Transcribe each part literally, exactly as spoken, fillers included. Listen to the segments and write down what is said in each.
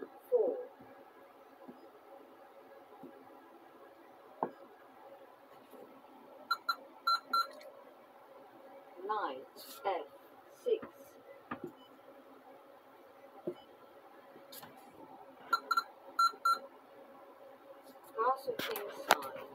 four. Knight F six. Castle kingside.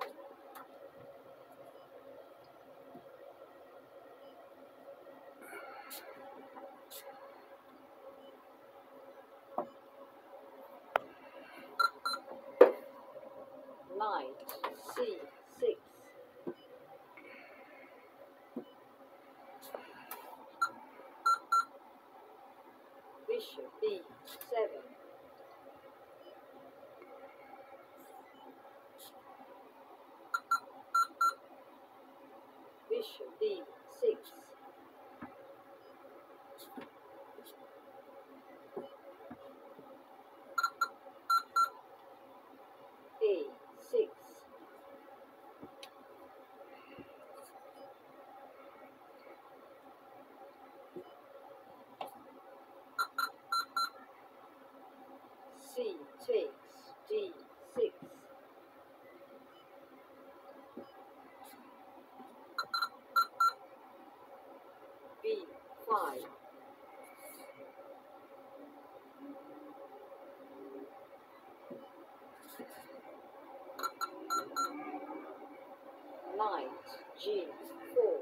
Knight C six. Bishop B seven. Bishop D six. A six. C takes D six. B five. Knight G four.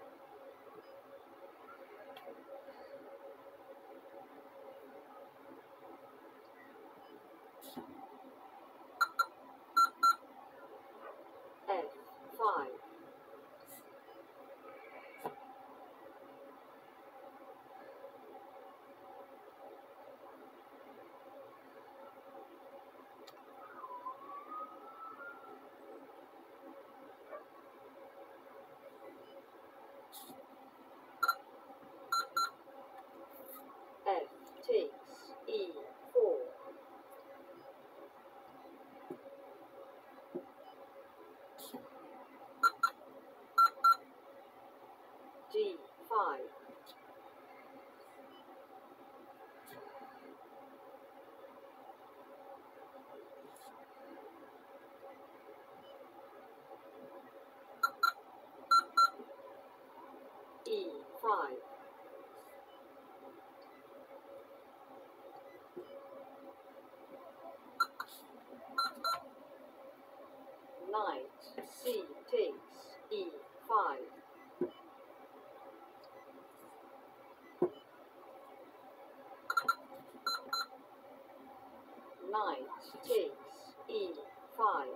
F five. F takes E four. D five. E five. Knight C takes E five. Knight takes E five.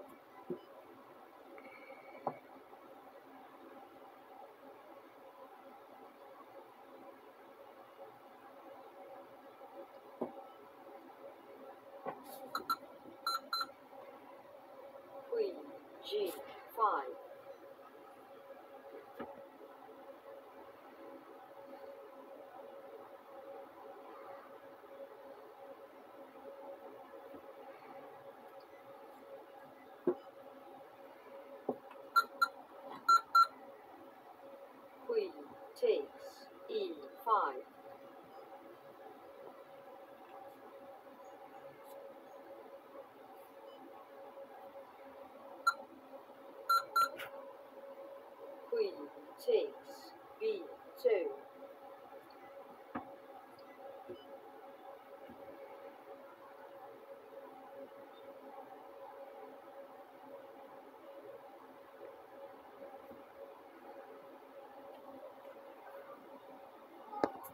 Queen G five. Queen takes E five. Queen takes